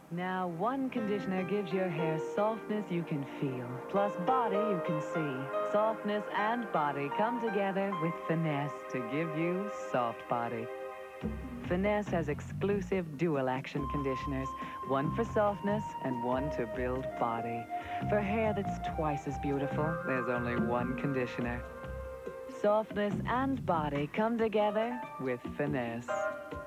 Now, one conditioner gives your hair softness you can feel, plus body you can see. Softness and body come together with Finesse to give you soft body. Finesse has exclusive dual-action conditioners, one for softness and one to build body. For hair that's twice as beautiful, there's only one conditioner. Softness and body come together with Finesse.